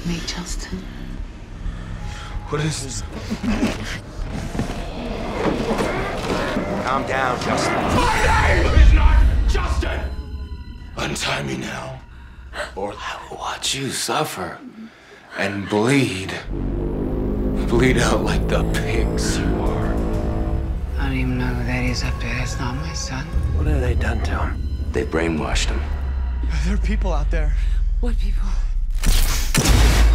me, Justin. What is this? Calm down, Justin. My name is not Justin! Untie me now, or I will watch you suffer and bleed. Bleed out like the pigs you are. I don't even know who that is up there. That's not my son. What have they done to him? They brainwashed him. There are people out there. What people?